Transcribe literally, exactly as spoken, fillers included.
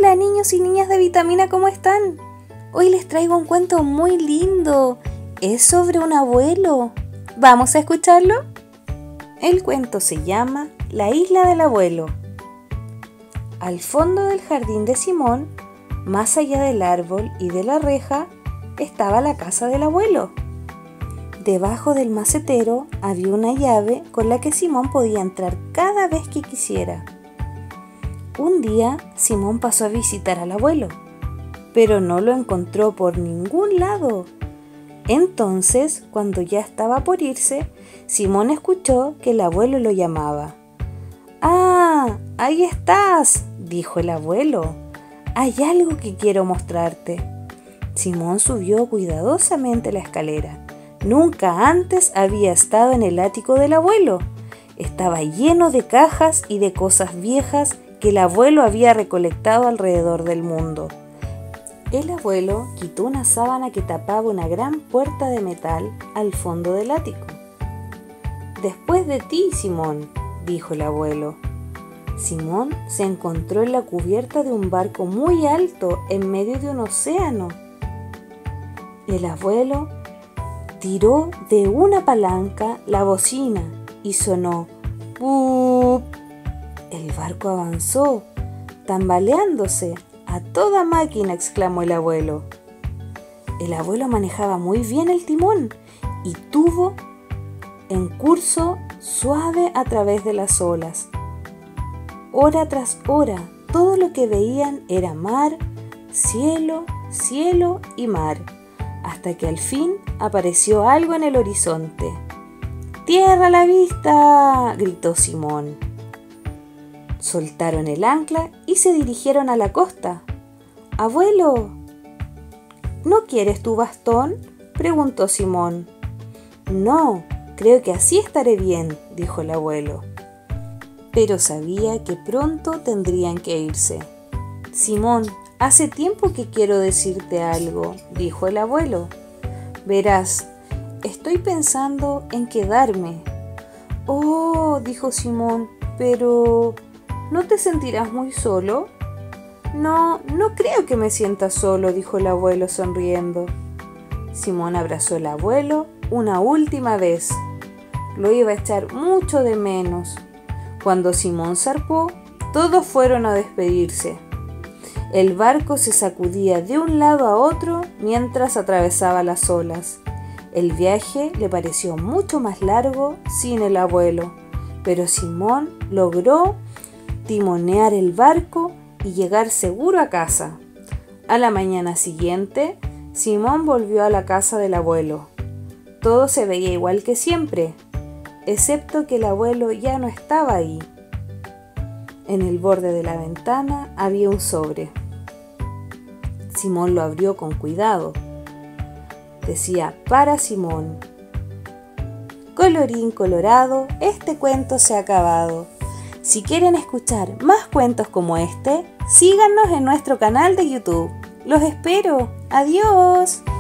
Hola niños y niñas de Vitamina, ¿cómo están? Hoy les traigo un cuento muy lindo. Es sobre un abuelo. ¿Vamos a escucharlo? El cuento se llama La isla del abuelo. Al fondo del jardín de Simón, más allá del árbol y de la reja, estaba la casa del abuelo. Debajo del macetero había una llave con la que Simón podía entrar cada vez que quisiera. Un día, Simón pasó a visitar al abuelo, pero no lo encontró por ningún lado. Entonces, cuando ya estaba por irse, Simón escuchó que el abuelo lo llamaba. «¡Ah! ¡Ahí estás!», dijo el abuelo. «Hay algo que quiero mostrarte». Simón subió cuidadosamente la escalera. Nunca antes había estado en el ático del abuelo. Estaba lleno de cajas y de cosas viejas que el abuelo había recolectado alrededor del mundo. El abuelo quitó una sábana que tapaba una gran puerta de metal al fondo del ático. «Después de ti, Simón», dijo el abuelo. Simón se encontró en la cubierta de un barco muy alto en medio de un océano. El abuelo tiró de una palanca la bocina y sonó ¡pup! El barco avanzó, tambaleándose. «¡A toda máquina!», exclamó el abuelo. El abuelo manejaba muy bien el timón y tuvo en curso suave a través de las olas. Hora tras hora, todo lo que veían era mar, cielo, cielo y mar, hasta que al fin apareció algo en el horizonte. «¡Tierra a la vista!», gritó Simón. Soltaron el ancla y se dirigieron a la costa. «Abuelo, ¿no quieres tu bastón?», preguntó Simón. «No, creo que así estaré bien», dijo el abuelo. Pero sabía que pronto tendrían que irse. «Simón, hace tiempo que quiero decirte algo», dijo el abuelo. «Verás, estoy pensando en quedarme». «Oh», dijo Simón, «pero ¿no te sentirás muy solo?». «No, no creo que me sienta solo», dijo el abuelo sonriendo. Simón abrazó al abuelo una última vez. Lo iba a echar mucho de menos. Cuando Simón zarpó, todos fueron a despedirse. El barco se sacudía de un lado a otro mientras atravesaba las olas. El viaje le pareció mucho más largo sin el abuelo, pero Simón logró timonear el barco y llegar seguro a casa. A la mañana siguiente, Simón volvió a la casa del abuelo. Todo se veía igual que siempre, excepto que el abuelo ya no estaba ahí. En el borde de la ventana había un sobre. Simón lo abrió con cuidado. Decía «Para Simón». Colorín colorado, este cuento se ha acabado. Si quieren escuchar más cuentos como este, síganos en nuestro canal de YouTube. ¡Los espero! ¡Adiós!